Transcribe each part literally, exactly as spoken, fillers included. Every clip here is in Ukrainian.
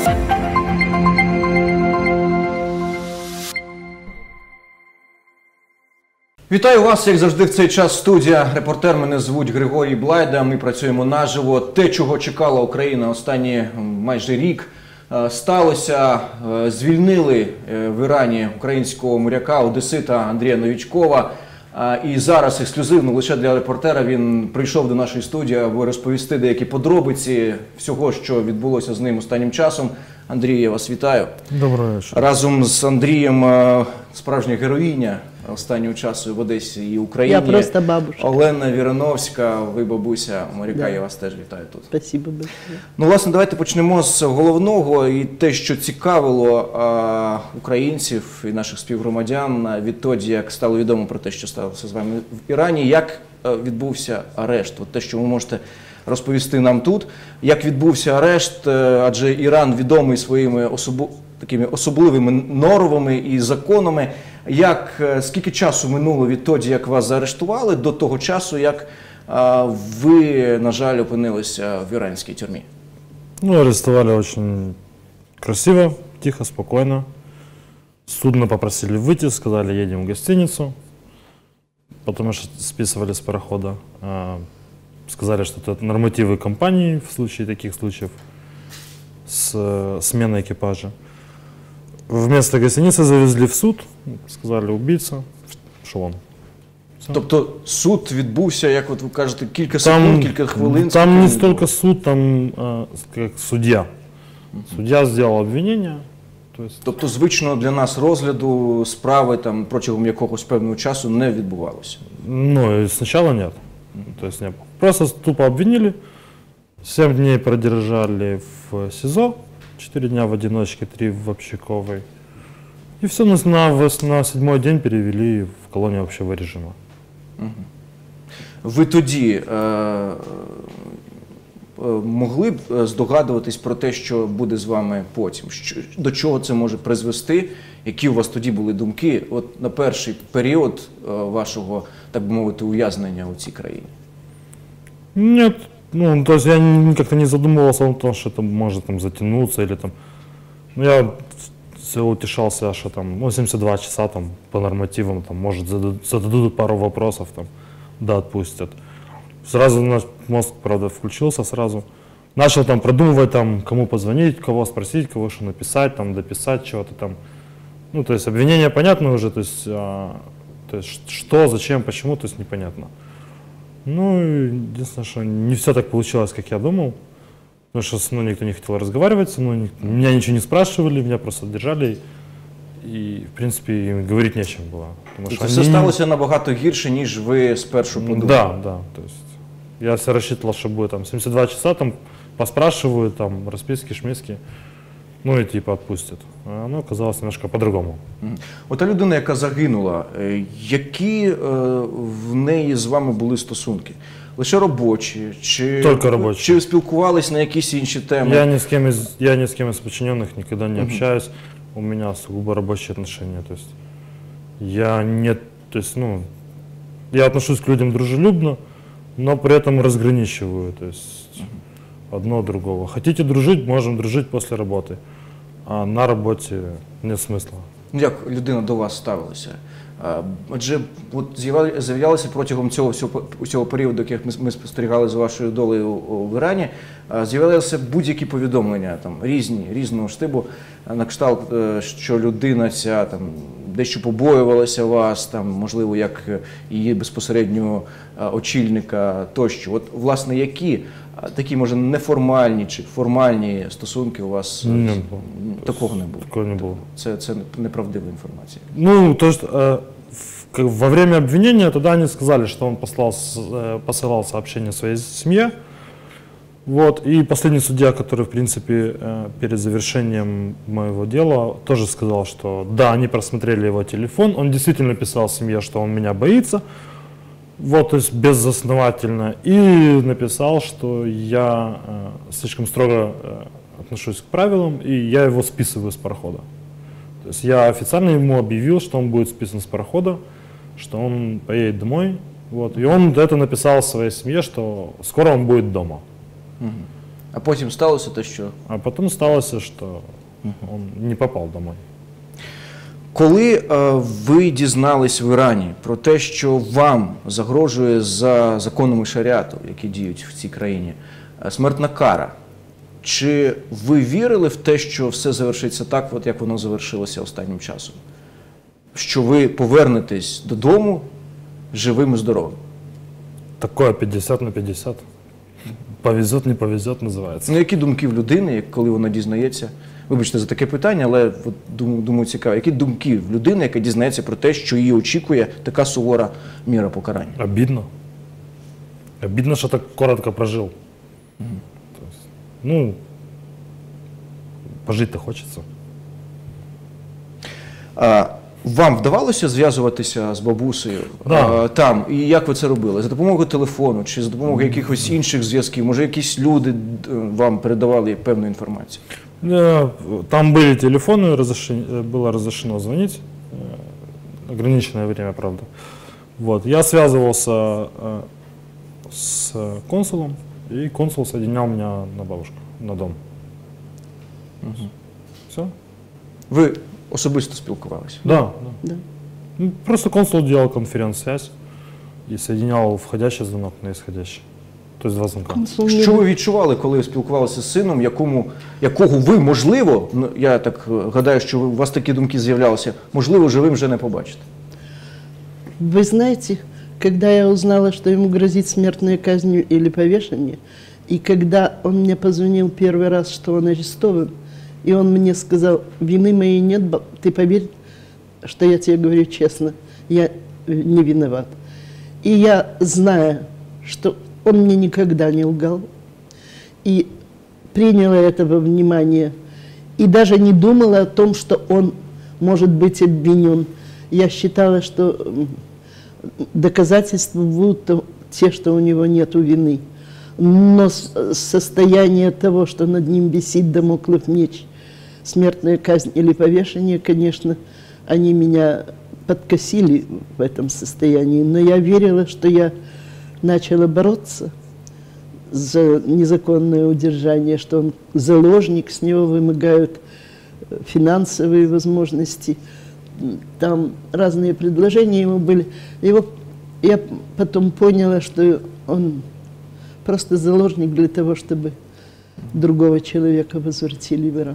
Вітаю вас, як завжди, в цей час студія. Репортер, мене звуть Григорій Блайда, ми працюємо наживо. Те, чого чекала Україна останні майже рік, сталося. Звільнили в Ірані українського моряка, одесита Андрія Новічкова. І зараз ексклюзивно, лише для репортера, він прийшов до нашої студії, аби розповісти деякі подробиці всього, що відбулося з ним останнім часом. Андрій, я вас вітаю. Доброго вечора. Разом з Андрієм справжня героїня останнього часу в Одесі і Україні. Я просто бабушка. Олена Віроновська, ви бабуся моряка, да. Я вас теж вітаю тут. Спасибо большое. Ну, власне, давайте почнемо з головного і те, що цікавило а, українців і наших співгромадян відтоді, як стало відомо про те, що сталося з вами в Ірані. Як а, відбувся арешт? От те, що ви можете розповісти нам тут. Як відбувся арешт, адже Іран відомий своїми особу... такими особливими нормами і законами. Як, скільки часу минуло відтоді, як вас заарештували, до того часу, як а, ви, на жаль, опинилися в іранській тюрмі? Ну, арестовали очень красиво, тихо, спокойно. Судно попросили выйти, сказали, едем в гостиницу, потому что списывали с парохода. Сказали, что это нормативы компании в случае таких случаев с сменой экипажа. Вместо гостиницы завезли в суд, сказали убийца, шалом. Все. Тобто суд відбувся, як от ви кажете, кілька секунд, там, кілька хвилин? Там не столько суд, там а, как судья. Судья сделал обвинение. То есть... Тобто звичного для нас розгляду справи там, протягом якогось певного часу не відбувалося? Ну, сначала нет. То есть не, просто тупо обвинили, семь дней продержали в СИЗО, четыре дня в одиночке, три в общаковой. И все на, на, на седьмой день перевели в колонию общего режима. Ви тоді е, е, могли б здогадуватись про те, що буде з вами потім? Що, до чого це може призвести? Які у вас тоді були думки от на перший період е, вашого, так би мовити, ув'язнення у цій країні? Нет. Ну, то есть я как-то не задумывался о том, что это может там затянуться или там. Ну, я все утешался, что там, ну, семьдесят два часа там по нормативам, там, может, зададут, зададут пару вопросов, там, да, отпустят. Сразу наш мозг, правда, включился сразу. Начал там продумывать, там, кому позвонить, кого спросить, кого что написать, там, дописать чего-то там. Ну, то есть обвинение понятно уже, то есть, а, то есть что, зачем, почему, то есть непонятно. Ну, единственное, что не все так получилось, как я думал. Потому что со мной никто не хотел разговаривать, со мной, меня ничего не спрашивали, меня просто держали. И, в принципе, им говорить не о чем было. Це все сталося набагато гірше, ніж ви спершу подумали? Да, да. То есть я все рассчитывал, что будет там семьдесят два часа, там поспрашивают, там расписки, шмиски. Ну і типу відпустять. А воно оказалось немножко по-другому. Ота людина, яка загинула, які е, в неї з вами були стосунки? Лише робочі? Чи, Только робочі. Чи спілкувались на якісь інші теми? Я ни с кем из, я ни с кем из подчиненных никогда не общаюсь. У меня сугубо рабочие отношения. То есть я не, то есть, ну, я отношусь к людям дружелюбно, но при этом разграничиваю. То есть одно от другого. Хотите дружить, можем дружить после работы. А на роботі нет смисла. Як людина до вас ставилася? Адже з'являлися протягом цього всього, цього періоду, як ми, ми спостерігали за вашою долею в Ірані, з'являлися будь-які повідомлення, там, різні, різного штибу, на кшталт, що людина ця там, дещо побоювалася вас, там, можливо, як її безпосереднього очільника тощо. От, власне, які такі, може, неформальні чи формальні стосунки у вас? Не було. Такого не було? Такого не було. Це, це неправдива информация. Ну, то есть э, в, во время обвинения тогда они сказали, что он послал, э, посылал сообщение своей семье. Вот, и последний судья, который, в принципе, э, перед завершением моего дела, тоже сказал, что да, они просмотрели его телефон, он действительно писал семье, что он меня боится. Вот, то есть безосновательно. И написал, что я э, слишком строго э, отношусь к правилам, и я его списываю с парохода. То есть я официально ему объявил, что он будет списан с парохода, что он поедет домой. Вот, и он это написал своей семье, что скоро он будет дома. Угу. А потім сталося те, що… А потом сталося, что он не попал домой. Коли е, ви дізнались в Ірані про те, що вам загрожує за законами шаріату, які діють в цій країні, е, смертна кара, чи ви вірили в те, що все завершиться так, от як воно завершилося останнім часом? Що ви повернетесь додому живим і здоровим? Такое пятьдесят на пятьдесят. Повезет, не повезет, называется. Ну, які думки в людини, як- коли вона дізнається? Вибачте за таке питання, але от, думаю, думаю, цікаво. Які думки в людини, яка дізнається про те, що її очікує така сувора міра покарання? Обидно. Обидно, что так коротко прожил. То есть, ну, пожить-то хочется. А, вам вдавалося зв'язуватися з бабусею Да. а, там? І як ви це робили? За допомогою телефону чи за допомогою якихось інших зв'язків? Може, якісь люди д- вам передавали певну інформацію? Э, Там были телефоны, разреши- э, было разрешено звонить. э, Ограниченное время, правда. Вот. Я связывался э, с консулом, и консул соединял меня на бабушку, на дом. Все? Ви особисто спілкувалися? Да, да. Да. Ну, просто консул делал конференц-связь и соединял входящий звонок на исходящий. То есть два звонка. Консул не Що ви відчували, коли спілкувалися з сином, якому, якого ви, можливо, ну, я так е, гадаю, що у вас такі думки з'являлися, можливо, живим вже не побачите? Вы знаете, когда я узнала, что ему грозит смертная казнь или повешение, и когда он мне позвонил первый раз, что он арестован, и он мне сказал, вины моей нет, ба- ты поверь, что я тебе говорю честно, я э, не виноват. И я, зная, что он мне никогда не лгал, и приняла это во внимание, и даже не думала о том, что он может быть обвинен. Я считала, что м, доказательства будут то- те, что у него нет вины. Но с- состояние того, что над ним висит дамоклов меч, смертная казнь или повешение, конечно, они меня подкосили в этом состоянии. Но я верила, что я начала бороться за незаконное удержание, что он заложник, с него вымогают э, финансовые возможности. М, Там разные предложения ему были. Его, я потом поняла, что он просто заложник для того, чтобы другого человека возвратили в Иран.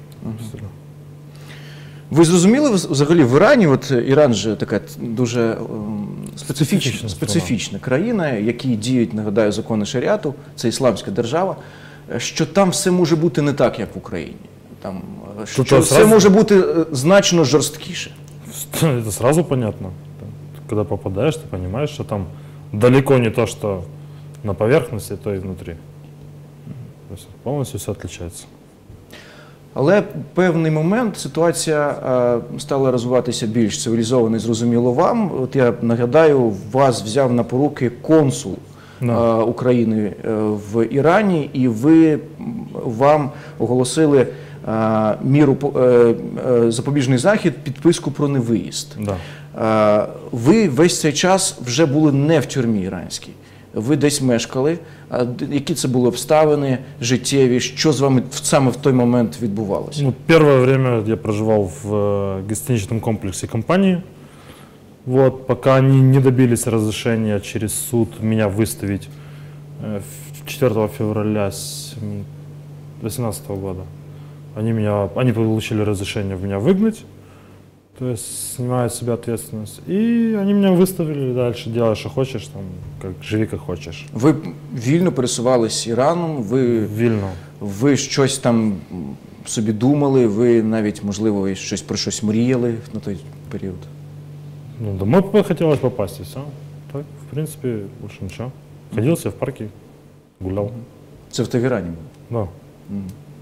Ви зрозуміли вз- взагалі в Ірані, от Іран же така т- дуже ем, специфічна, Специфічна специфічна країна, в якій діють, нагадаю, закони шаріату, це ісламська держава, е, що там все може бути не так, як в Україні. Там, е, що Тут все сразу- може бути е, значно жорсткіше. Это сразу понятно. Когда попадаешь, ты понимаешь, что там далеко не то, что на поверхности, то и внутри. То есть полностью все отличается. Але в певний момент ситуація е, стала розвиватися більш цивілізовано і зрозуміло вам. От я нагадаю, вас взяв на поруки консул Да. е, України е, в Ірані, і ви м, вам оголосили е, міру по- е, е, запобіжний захід, підписку про невиїзд. Да. Е, Ви весь цей час вже були не в тюрмі іранській. Ви десь мешкали. А д- які це були обставини життєві? Що з вами в- саме в той момент відбувалося? Ну, первое время я проживал в э, гостиничном комплексе компании. Вот, пока они не добились разрешения через суд меня выставить э, в- четвёртого февраля две тысячи восемнадцатого года. Они, меня, они получили разрешение меня выгнать, то есть снимают с себя ответственность. И они меня выставили дальше, делай, что хочешь, там, как, живи, как хочешь. Ви вільно пересувались Іраном, ви, Вильно. ви щось там м, собі думали, ви навіть, можливо, і щось про щось мріяли на той період. Ну, домой п- хотелось попасть, и все. Так, в принципе, больше ничего. Ходил себе в парке, гулял. Це в Тегерані було. Да.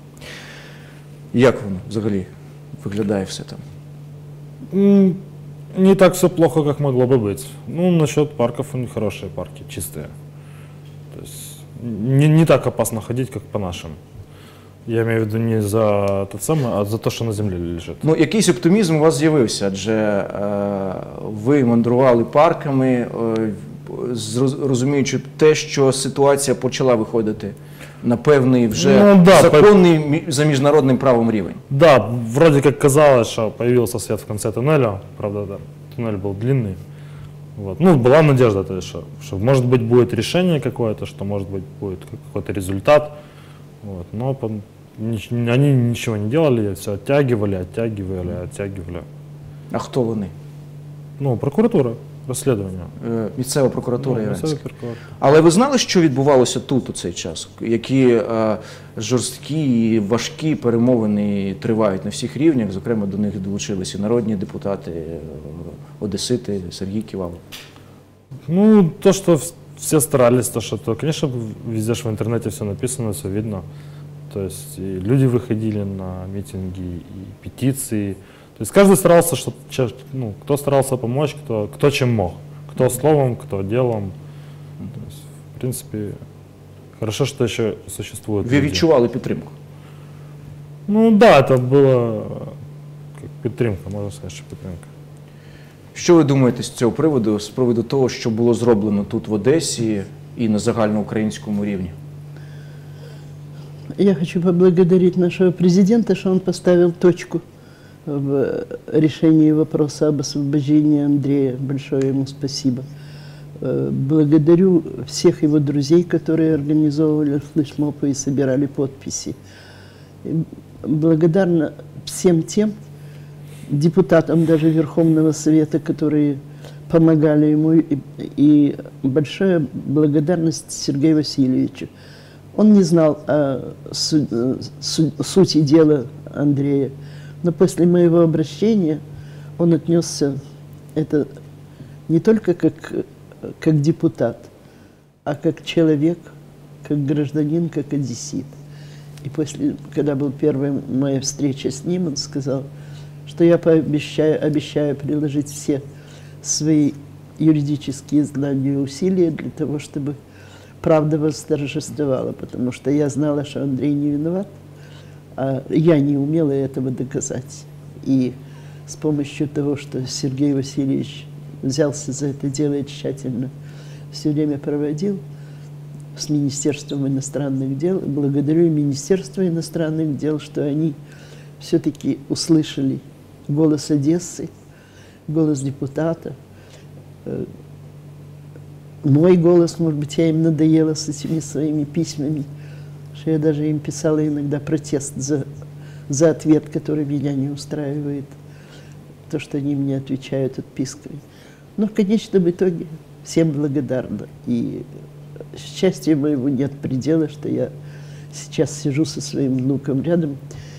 Як воно взагалі виглядає все там? М, Не так все плохо, как могло бы быть. Ну, насчет парков, у них хорошие парки, чистые. То есть не, не так опасно ходить, как по нашим. Я имею в виду не за тот самый, а за то, что на земле лежит. Ну, якийсь оптимізм у вас з'явився, адже е, ви мандрували парками, е, зроз- розуміючи те, що ситуація почала виходити на певний вже Ну, да, законний мі- за міжнародним правом рівень. Да, вроде как казалось, что появился свет в конце туннеля, правда, да, туннель был длинный. Вот. Ну, была надежда, то есть, что, что, может быть, будет решение какое-то, что, может быть, будет какой-то результат. Вот. Но по, нич- они ничего не делали, все оттягивали, оттягивали, оттягивали. А хто вони? Ну, прокуратура, расследование. Е, Місцева прокуратура Ну, іранська. місцева прокуратура. Але ви знали, що відбувалося тут у цей час? Які е, жорсткі і важкі перемовини тривають на всіх рівнях, зокрема до них долучилися народні депутати, е, одесити, Сергій Ківалов. Ну, то, что вс- все старались, то, что, то, конечно, везде ж в интернете все написано, все видно. То есть и люди выходили на митинги, и петиции. То есть каждый старался, что, ча- ну, кто старался помочь, кто, кто чем мог. Кто словом, кто делом. То есть, в принципе, хорошо, что еще существует. Ви люди. відчували підтримку? Ну да, это было как підтримка, можно сказать, что підтримка. Що ви думаєте з цього приводу, з приводу того, що було зроблено тут в Одесі і на загальноукраїнському рівні? Я хочу поблагодарить нашего президента, что он поставил точку в решении вопроса об освобождении Андрея. Большое ему спасибо. Э, Благодарю всех его друзей, которые организовывали флешмобы и собирали подписи. И благодарна всем тем депутатам даже Верховного Совета, которые помогали ему. И, и большая благодарность Сергею Васильевичу. Он не знал о су- су- сути дела Андрея, но после моего обращения он отнесся это не только как, как депутат, а как человек, как гражданин, как одессит. И после, когда была первая моя встреча с ним, он сказал, что я пообещаю, обещаю приложить все свои юридические знания и усилия для того, чтобы правда восторжествовала, потому что я знала, что Андрей не виноват, а я не умела этого доказать. И с помощью того, что Сергей Васильевич взялся за это дело и тщательно все время проводил с Министерством иностранных дел, благодарю и Министерство иностранных дел, что они все-таки услышали голос Одессы, голос депутата, мой голос, может быть, я им надоела с этими своими письмами, что я даже им писала иногда протест за, за ответ, который меня не устраивает, то, что они мне отвечают отпиской. Но в конечном итоге всем благодарна. И счастью моему нет предела, что я сейчас сижу со своим внуком рядом.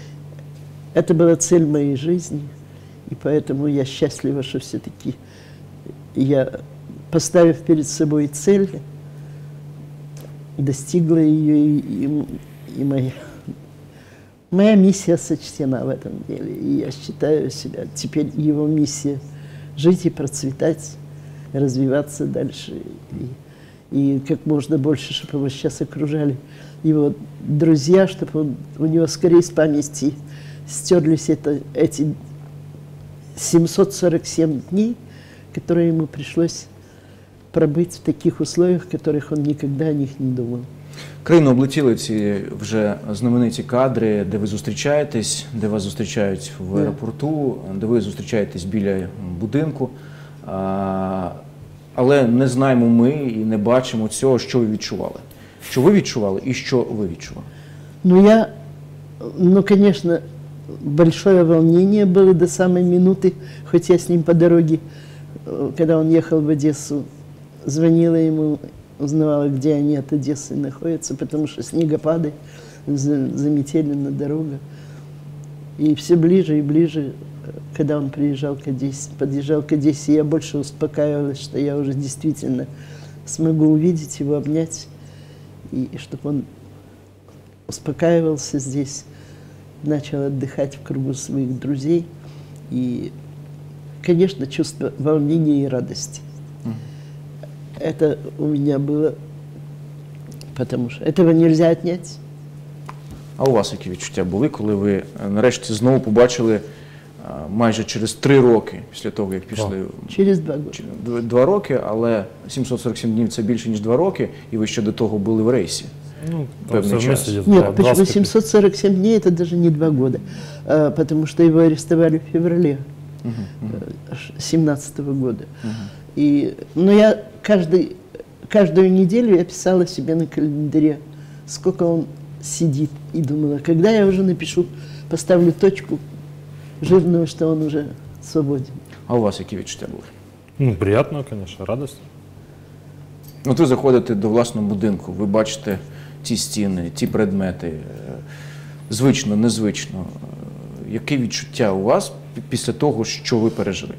Это была цель моей жизни, и поэтому я счастлива, что все-таки я, поставив перед собой цель, достигла ее, и, и, и моя, моя миссия сочтена в этом деле. И я считаю себя, теперь его миссия жить и процветать, развиваться дальше. И, и как можно больше, чтобы его сейчас окружали его друзья, чтобы он, у него скорее с памяти стерлись это, эти семьсот сорок семь дней, которые ему пришлось пробыть в таких условиях, в которых он никогда о них не думал. Країну облетіли ці вже знамениті кадри, де ви зустрічаєтесь, де вас зустрічають в аеропорту, де ви зустрічаєтесь біля будинку. А, але не знаємо ми і не бачимо цього, що ви відчували. Що ви відчували і що ви відчували? Ну, я, ну, конечно, большое волнение было до самой минуты, хоть я с ним по дороге, когда он ехал в Одессу, звонила ему, узнавала, где они от Одессы находятся, потому что снегопады, заметелена дорога. И все ближе и ближе, когда он приезжал к Одессе, подъезжал к Одессе, я больше успокаивалась, что я уже действительно смогу увидеть его, обнять, и, и чтобы он успокаивался здесь, начал отдыхать в кругу своих друзей. И, конечно, чувство волнения и радости. Это у меня было, потому что этого нельзя отнять. А у вас які відчуття були, коли ви нарешті знову побачили а, майже через три роки після того, як пішли? Через два роки. Два, два роки, але сімсот сорок сім днів – це більше, ніж два роки, і ви ще до того були в рейсі. Ну, там Певный всё вместе час. где-то Нет, два- почему двадцать пять. восемьсот сорок семь дней это даже не два года, а, потому что его арестовали в феврале семнадцатого года. И, но я каждый, каждую неделю я писала себе на календаре, сколько он сидит, и думала, когда я уже напишу, поставлю точку жирную, что он уже свободен. А у вас які відчуття були? Ну, приятно, конечно, радость. От ви заходите до власного будинку, ви бачите ті стіни, ті предмети, е, звично, незвично. Е, Яке відчуття у вас пі- після того, що ви пережили?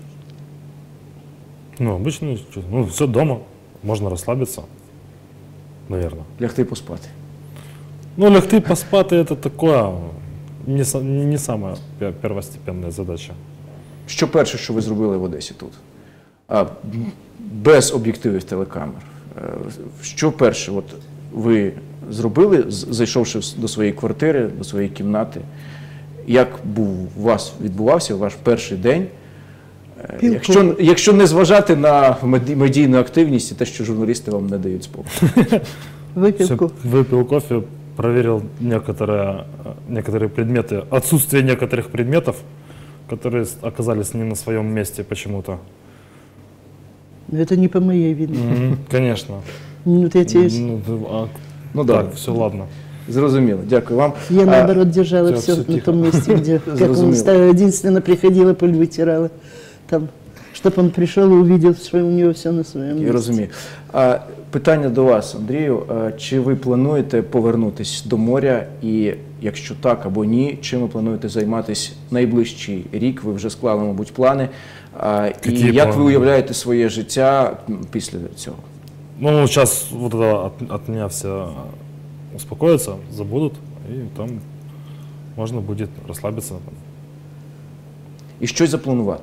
Ну, обычно, чё- ну, все дома, можно расслабиться, наверное. Лягти поспати. Ну, лягти поспати это такое, не, са- не самая пе- первостепенная задача. Що перше, що ви зробили в Одесі тут? А, м, без об'єктивів телекамер. Е, Що перше от ви зробили, з- зайшовши в с- до своєї квартири, до своєї кімнати? Як був у вас відбувався ваш перший день? Е, Пілку. Якщо, якщо не зважати на меді- медійну активність і те, що журналісти вам не дають спокою. Выпил Всё, кофе. выпил кофе, проверил некоторые, э, некоторые предметы, отсутствие некоторых предметов, которые с- оказались не на своем месте почему-то. Но это не по моей вине. Мгм, Конечно. Ну, вот я, тебе- Ну, д- а, Ну да, так, все ладно. зрозуміло. Дякую вам. я А, наоборот держала всё, все всё на тихо. том месте, где, как Зрозумела. он ставил. Единственно, приходила, пыль вытирала. Там, чтобы он пришел и увидел, что у него все на своем месте. Я розумію. А, питання до вас, Андрію. А, чи ви плануєте повернутися до моря? І якщо так або ні, чим ви плануєте займатися найближчий рік? Ви вже склали, мабуть, плани. А, і Які як ви плани? уявляєте своє життя м, після цього? Ну, сейчас вот это от, от меня все успокоятся, забудут, и там можно будет расслабиться. І щось запланувати?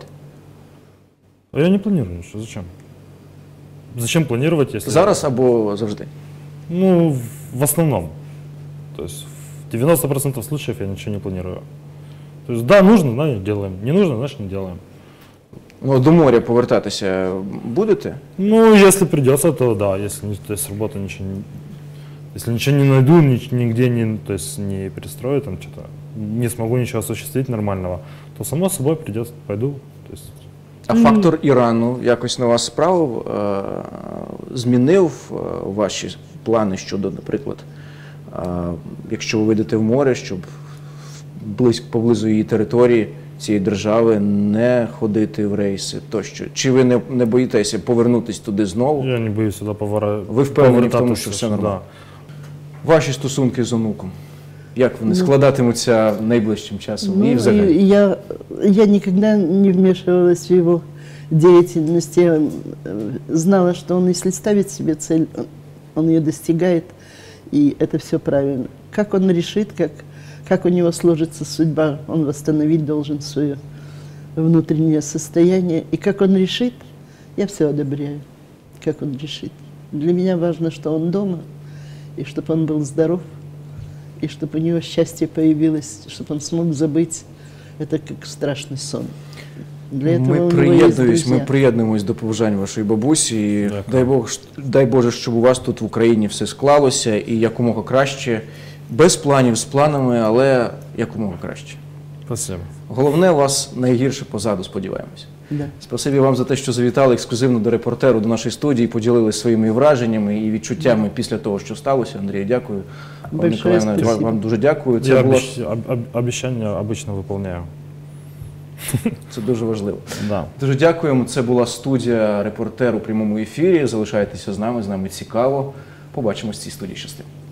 А я не планирую ничего, зачем? Зачем планировать, если... Зараз або завжди? Ну, в- в основном. То есть в девяноста процентах случаев я ничего не планирую. То есть да, нужно, значит делаем. Не нужно, значит не делаем. Ну, до моря повертатися будете? Ну, если придется, то да. Если, не- то есть, с работы ничего не... Если ничего не найду, ни- нигде не, то есть, не перестрою, там что-то, не смогу ничего осуществить нормального, то само собой придется, пойду. То есть, А фактор Ірану якось на вас справив, е, змінив е, ваші плани щодо, наприклад, е, якщо ви вийдете в море, щоб близько поблизу її території, цієї держави, не ходити в рейси тощо? Чи ви не, не боїтеся повернутися туди знову? я не боюсь сюда повора... Ви впевнені в тому, повертатися, що все да. нормально? Ваші стосунки з онуком? Як вони Ну, складатимуться найближчим часом? Ну, і и взагалі? я, я никогда не вмешивалась в его деятельность. Я э, знала, что он, если ставит себе цель, он- он ее достигает, и это все правильно. Как он решит, как, как у него сложится судьба, он восстановить должен свое внутреннее состояние. И как он решит, я все одобряю, как он решит. Для меня важно, что он дома, и чтобы он был здоров, и чтобы у него счастье появилось, чтобы он смог забыть это как страшный сон. Для этого Ми у него есть приєднуємось, ми друзья. приєднуємось до побажань вашої бабусі. І Дякую. дай Бог, щ- дай Боже, щоб у вас тут в Україні все склалося і якомога краще, без планів, з планами, але якомога краще. Спасибо. Головне, у вас найгірше позаду, сподіваємося. Да. Спасибі вам за те, що завітали ексклюзивно до репортеру, до нашої студії, поділилися своїми враженнями і відчуттями після того, що сталося. Андрію, дякую. Пані Большое Миколаївна, вам, спасибо. вам дуже дякую. Це Я було обещ- об- об- обещания обычно выполняю. це дуже важливо. Да. Дуже дякуємо. Це була студія «Репортер» у прямому ефірі. Залишайтеся з нами, з нами цікаво. Побачимось в цій студії. Щасти.